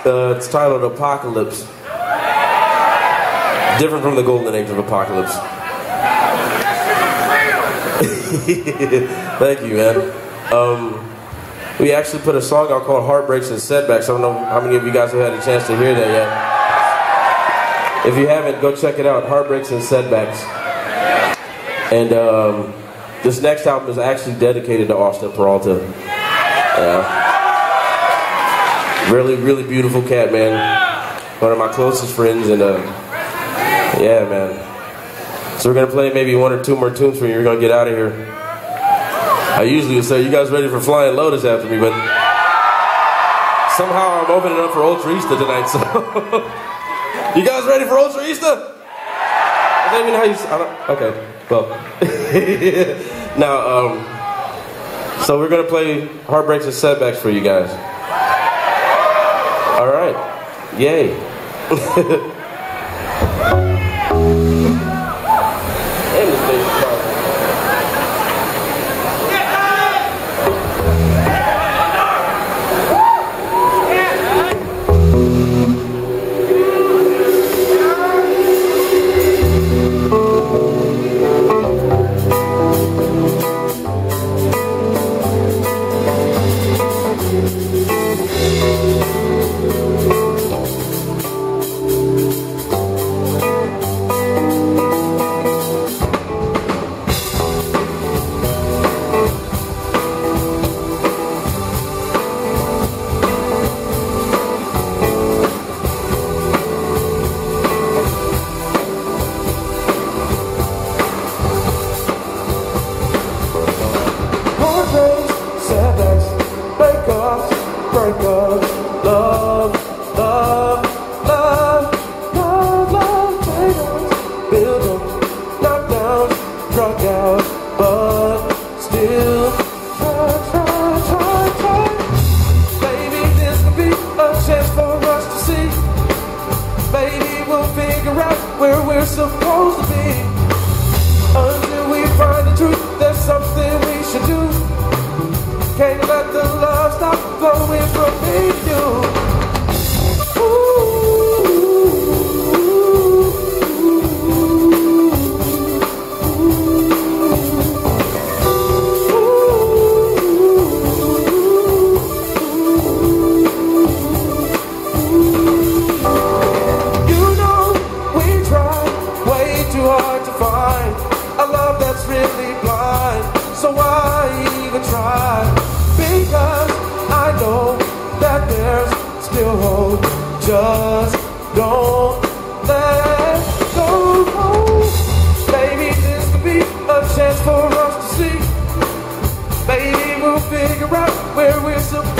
It's titled Apocalypse. Different from the golden age of Apocalypse. Thank you, man. We actually put a song out called Heartbreaks and Setbacks. I don't know how many of you guys have had a chance to hear that yet. If you haven't, go check it out, Heartbreaks and Setbacks. And this next album is actually dedicated to Austin Peralta. Yeah. Really, really beautiful cat, man. One of my closest friends, and yeah, man. So we're gonna play maybe one or two more tunes for you. We're gonna get out of here. I usually would say, you guys ready for Flying Lotus after me, but somehow I'm opening up for Ultra Easter tonight, so. You guys ready for Ultra Easter? I don't even know how you, okay, well. Now, so we're gonna play Heartbreaks and Setbacks for you guys. All right, yay. Figure out where we're supposed